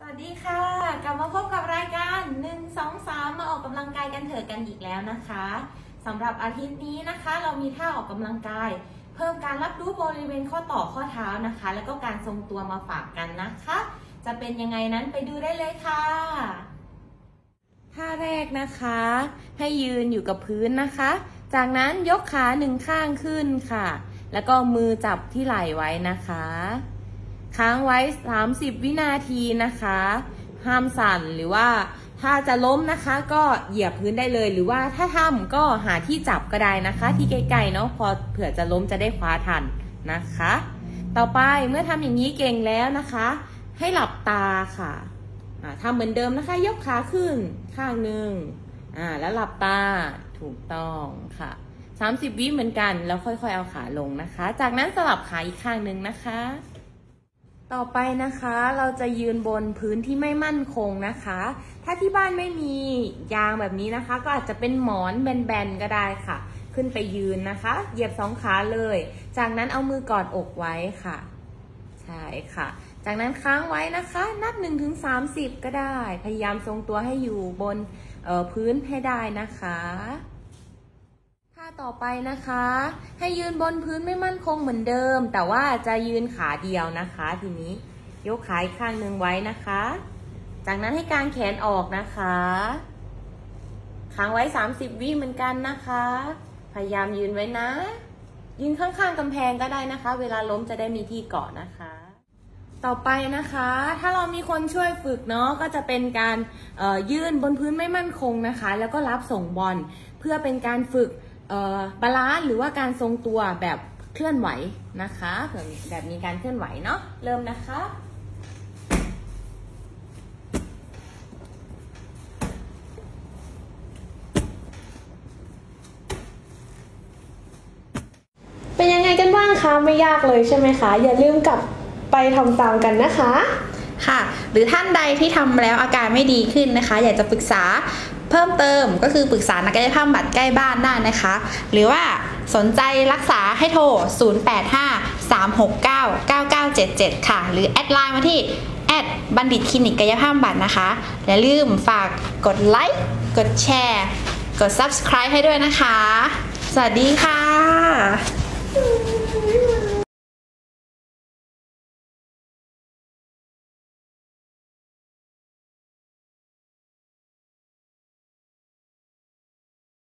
วัสดีค่ะกลับมาพบกับรายการ1 2 3มาออกกำลังกายกันเถอะกันอีกแล้วนะคะสำหรับอาทิตย์นี้นะคะเรามีท่าออกกำลังกายเพิ่มการรับรู้บริเวณข้อต่อข้อเท้านะคะแล้วก็การทรงตัวมาฝากกันนะคะจะเป็นยังไงนั้นไปดูได้เลยค่ะท่าแรกนะคะให้ยืนอยู่กับพื้นนะคะจากนั้นยกขาหนึ่งข้างขึ้นค่ะแล้วก็มือจับที่ไหล่ไว้นะคะค้างไว้30 วินาทีนะคะห้ามสั่นหรือว่าถ้าจะล้มนะคะก็เหยียบพื้นได้เลยหรือว่าถ้าทำก็หาที่จับก็ได้นะคะที่ไกลๆเนาะพอเผื่อจะล้มจะได้คว้าทันนะคะต่อไปเมื่อทำอย่างนี้เก่งแล้วนะคะให้หลับตาค่ะทำเหมือนเดิมนะคะยกขาขึ้นข้างหนึ่งแล้วหลับตาถูกต้องค่ะ30 วิเหมือนกันแล้วค่อยๆเอาขาลงนะคะจากนั้นสลับขาอีกข้างหนึ่งนะคะต่อไปนะคะเราจะยืนบนพื้นที่ไม่มั่นคงนะคะถ้าที่บ้านไม่มียางแบบนี้นะคะก็อาจจะเป็นหมอนแบนๆก็ได้ค่ะขึ้นไปยืนนะคะเหยียบ2 ขาเลยจากนั้นเอามือกอดอกไว้ค่ะใช่ค่ะจากนั้นค้างไว้นะคะนับ1 ถึง 30ก็ได้พยายามทรงตัวให้อยู่บนพื้นให้ได้นะคะท่าต่อไปนะคะให้ยืนบนพื้นไม่มั่นคงเหมือนเดิมแต่ว่าจะยืนขาเดียวนะคะทีนี้ยกขาอีกข้างหนึ่งไว้นะคะจากนั้นให้กางแขนออกนะคะค้างไว้30 วิเหมือนกันนะคะพยายามยืนไว้นะยืนข้างๆกำแพงก็ได้นะคะเวลาล้มจะได้มีที่เกาะนะคะต่อไปนะคะถ้าเรามีคนช่วยฝึกเนาะก็จะเป็นการยืนบนพื้นไม่มั่นคงนะคะแล้วก็รับส่งบอลเพื่อเป็นการฝึกบาลานซ์หรือว่าการทรงตัวแบบเคลื่อนไหวนะคะแบบมีการเคลื่อนไหวเนาะเริ่มนะคะเป็นยังไงกันบ้างคะไม่ยากเลยใช่ไหมคะอย่าลืมกลับไปทำตามกันนะคะค่ะหรือท่านใดที่ทำแล้วอาการไม่ดีขึ้นนะคะอยากจะปรึกษาเพิ่มเติมก็คือปรึกษานักกายภาพบำบัดใกล้บ้านได้นะคะหรือว่าสนใจรักษาให้โทร 0853699977 ค่ะหรือแอดไลน์มาที่บัณฑิตคลินิกกายภาพบำบัดนะคะอย่าลืมฝากกดไลค์กดแชร์กด Subscribe ให้ด้วยนะคะสวัสดีค่ะ